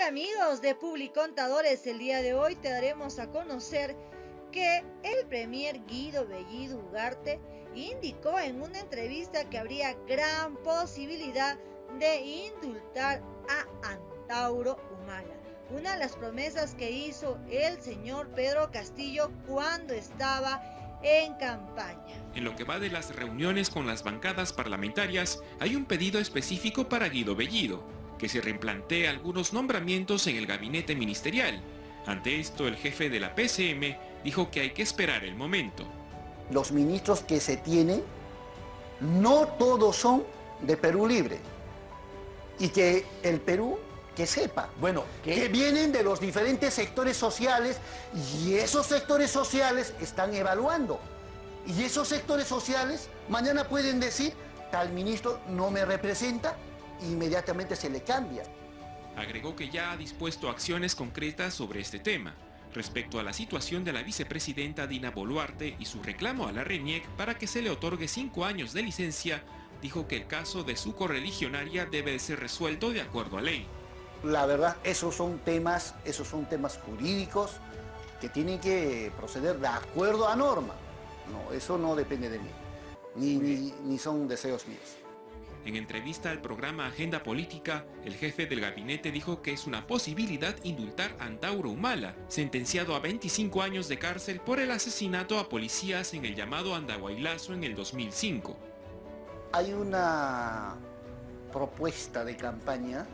Hola amigos de Publicontadores, el día de hoy te daremos a conocer que el premier Guido Bellido Ugarte indicó en una entrevista que habría gran posibilidad de indultar a Antauro Humala, una de las promesas que hizo el señor Pedro Castillo cuando estaba en campaña. En lo que va de las reuniones con las bancadas parlamentarias, hay un pedido específico para Guido Bellido, que se replantee algunos nombramientos en el gabinete ministerial. Ante esto, el jefe de la PCM dijo que hay que esperar el momento. Los ministros que se tienen, no todos son de Perú Libre. Y que el Perú, que sepa, que vienen de los diferentes sectores sociales y esos sectores sociales están evaluando. Y esos sectores sociales mañana pueden decir, tal ministro no me representa, inmediatamente se le cambia. Agregó que ya ha dispuesto acciones concretas sobre este tema, respecto a la situación de la vicepresidenta Dina Boluarte y su reclamo a la RENIEC para que se le otorgue 5 años de licencia. Dijo que el caso de su correligionaria debe de ser resuelto de acuerdo a ley. La verdad, esos son temas jurídicos que tienen que proceder de acuerdo a norma. No, eso no depende de mí, ni son deseos míos. En entrevista al programa Agenda Política, el jefe del gabinete dijo que es una posibilidad indultar a Antauro Humala, sentenciado a 25 años de cárcel por el asesinato a policías en el llamado Andahuaylazo en el 2005. Hay una propuesta de campaña,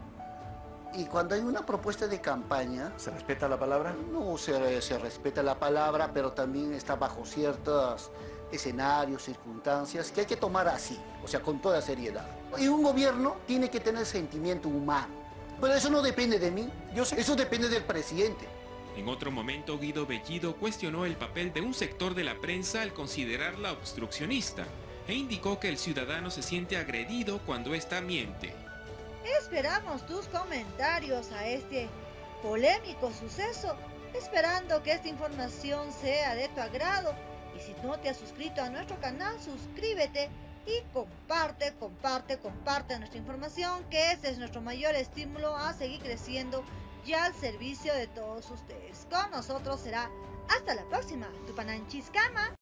y cuando hay una propuesta de campaña... ¿Se respeta la palabra? No, se respeta la palabra, pero también está bajo ciertos escenarios, circunstancias, que hay que tomar así, o sea, con toda seriedad. Y un gobierno tiene que tener sentimiento humano, pero eso no depende de mí, eso depende del presidente. En otro momento, Guido Bellido cuestionó el papel de un sector de la prensa al considerarla obstruccionista, e indicó que el ciudadano se siente agredido cuando ésta miente. Esperamos tus comentarios a este polémico suceso, esperando que esta información sea de tu agrado. Y si no te has suscrito a nuestro canal, suscríbete y comparte nuestra información, que ese es nuestro mayor estímulo a seguir creciendo y al servicio de todos ustedes. Con nosotros será hasta la próxima. Tupananchis Kama.